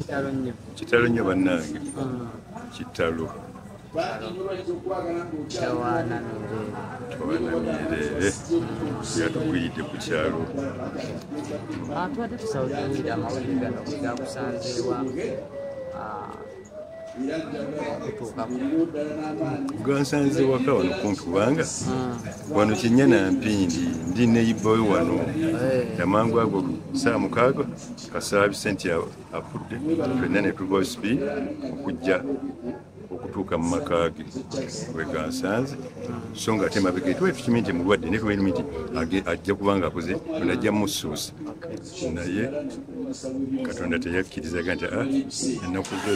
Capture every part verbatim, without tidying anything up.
kitalo nnyo bannange kitalo twanamyereere yatukuyidde ku kyalo atwadde tusawulira amawulire gano gakusanzeewa gansanze waka wano kumpi kubanga wano Kinyana Mpindi ndi neighboy wano amangu ago saa mukaaga Kasaabi senti afudde fenna ne tuva speed okujja okutuuka mu maka ge we gansanze so nga ate mabega etwe tukimanyi nti mulwadde ne tumanyi nti ajja kubanga akoze najja musuusa naye Katonda teyakkirizaga nti ah ennaku zo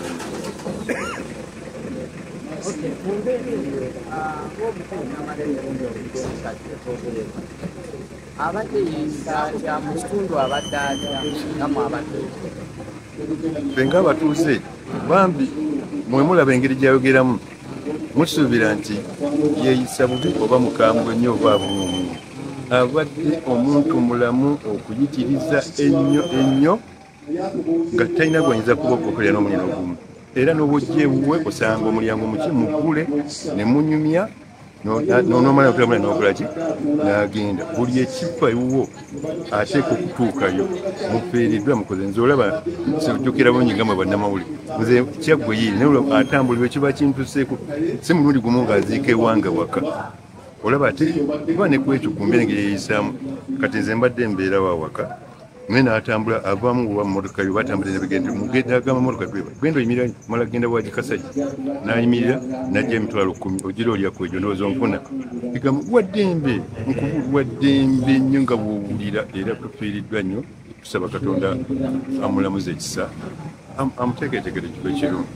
abadde ya mu kitundu abadde ngamu abadde benga abatuuze bambi mwe mulaba engeri gyayogeramu musuubira nti yeeyisa bubi oba mukambwe nnyo oba abumu abadde omuntu mulamu okuyitiriza ennyo ennyo nga talina gwanyinza kuba okukolera n'omuliro ogumu era n'obwojja ewuwe osanga omulyango muki muggule ne munyumya n'omala okulamula n'okolaki n'agenda buli ekifa ewuwo ateeka okutuukayo mupeereddwa mukoze nze olaba sijjukira bungi nga mwe bannamawulire nze kyaggwe yiiri naye atambulirwa ekiba kintuseeko si mulundi gumu ng'aziika ewanga waka olaba ate kuba ne kwekyo ku mbeera engeri yeeyisaamu kati nze mbadde mbeera wa waka naye n'atambula avaamu oba mu motoka yo batambulira nebigende mugenda agamba motoka genda oyimirira mala genda wagikasaki n'ayimirira n'ajja emitwalo kkumi ogira olyako egyo ndowooza onfuna egamba waddembe nkubulu waddembe nnyo nga bw'owulira era tufiiriddwa nnyo tusaba Katonda amulamuza ekisa amuteeketeekere kiba ekirungi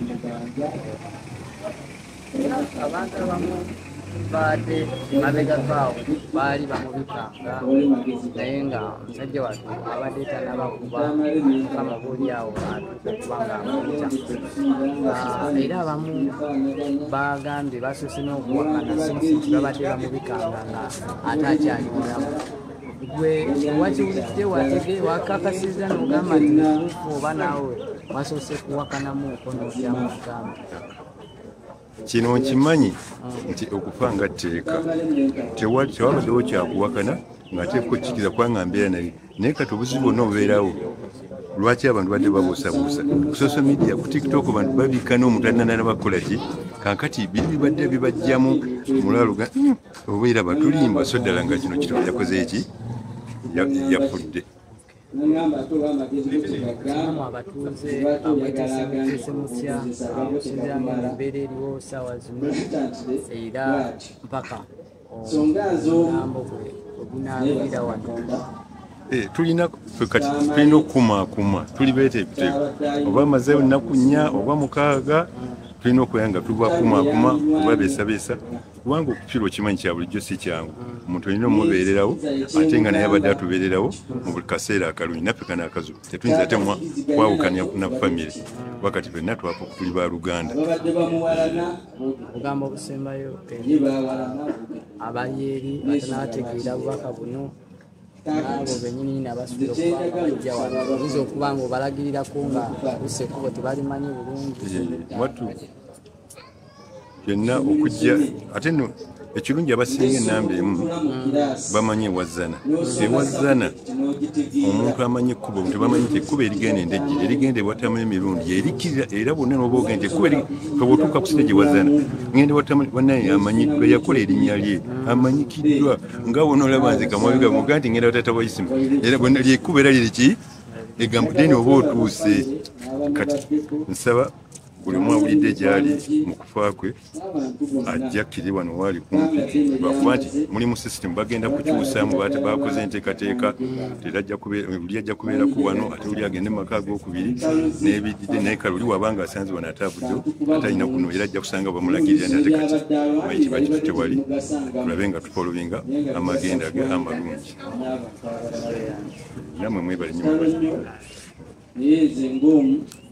abantu abamu baadde mabega gaawo baali bamubikanga naye nga omusajja wattu abadde tanabakuba mukama boolyawo atuuka okuba nga amuyita era abamu bagambye basoose n'okuwakana sinsi nti babadde bamubikanga nga ate akyali mulamu gwe wakiwulidde watege wakakasiza n'ogamba nti mutuufu oba naawe wasoose kuwakanamuuko n'otyamu kugamba kino nkimanyi nti okufa nga tteeka tewabaddewo kyakuwakana ng'ateeka okkikiza kubanga mbeera naye naye kati obuzibu bwonna obubeerawo lwaki abantu badde babuusabuusa ku social media ku tiktok abantu babiika n'omuntu alina nabakola ki kankati biri bibadde bibajjamu mulaluga obeera batulimba so ddala nga kino kito yakoze eki yafudde abatuuze abweteesemutese mutya okusinziira ng'embeera eriwo ssaawa zino era mpaka omulambo gwe ogunaabira wano tulina kati tulina okukumaakuma tuli beeta ebiteeko oba amaze ennaku nnya oba mukaaga tulina okubeera nga tubakumaakuma oba beesabeesa kubanga okufiirwa okimanyi kya bulijjo si kyangu omuntu olina omubeererawo ate nga naye abadde atubeererawo mu buli kaseera akalungi naffe kana akazubu tetuyinza ate kwawukanya na famire wakati fenna twafa tuli ba Luganda obugambo obusembayo abali eri batanabategeera bubaka buno abo bennyini nabasubira okuba nga bajja wano oyinza okuba nga obalagirirako nga busekubo tebalimanyi bulungi byonna okujja ate no ekirungi abasinga ennamba emu bamanyi ewazzana ewazzana omuntu amanyi ekkubo tebamanyi nti ekkubo erigenda endejje erigenda ewatamu emirundi erikirira era bonna n'oba ogenda ekkubo bwetuuka ku siteegi ewazzana ngenda ewatamu wannaye amanyiddwa yakola erinnya lye amanyikiddwa nga wona olaba nze kamwabiga muga nti ngenda watata waisimu era bonna lyekkubo era liriki egamba deni oba otuuse kati nsaba buli omu awulidde gyali mu kufa kwe ajja kkiri wano waali kumpi lwakuba nti mulimu sisitemu bagenda kukyusaamu bakoze enteekateeka oli ajja kubeeraku wano ate oli agende mu maka ag'okubiri n'ebididde naye kale oli wabanga asanze wano ate abuddo ate alina kuno era ajja kusanga bamulagirira nti ate kati mayitibwa kitu tewali tulabe nga tupolobinga amagenda ge amalungi nammwe mwebale nnyo